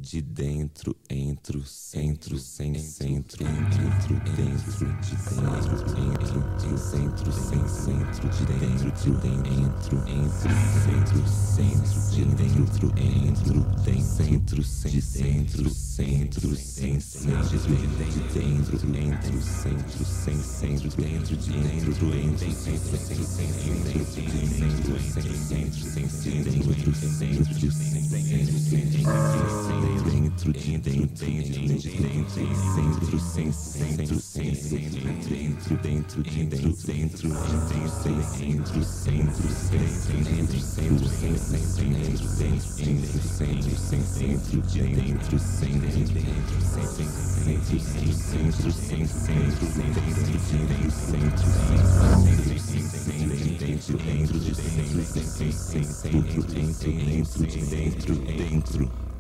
De dentro, entro, centro, sem centro, dentro, dentro, de dentro, entro, centro, sem centro, de dentro, entro, centro, centro, de dentro, entro, tem centro, sem centro, centro, sem centro, de dentro, entro, centro, sem centro, dentro, de dentro, entro, centro, sem centro, de dentro, centro, sem centro, dentro, centro, de centro, dentro, de dentro, centro, sem centro, sem centro, dentro, dentro, de dentro, centro, sem centro, centro, sem centro, centro, sem centro, dentro, centro, sem centro, de dentro, centro, dentro, sem centro, centro, sem centro, dentro, de dentro, centro, dentro, dentro, de centro, sem centro, dentro, de dentro,